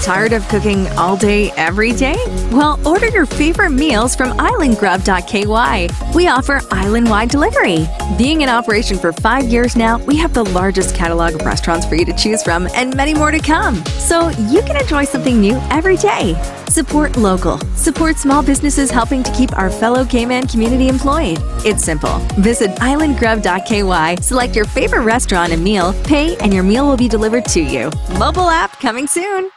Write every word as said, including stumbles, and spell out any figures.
Tired of cooking all day, every day? Well, order your favorite meals from Island Grub dot K Y. We offer island-wide delivery. Being in operation for five years now, we have the largest catalog of restaurants for you to choose from and many more to come, so you can enjoy something new every day. Support local. Support small businesses helping to keep our fellow Cayman community employed. It's simple. Visit Island Grub dot K Y, select your favorite restaurant and meal, pay, and your meal will be delivered to you. Mobile app coming soon.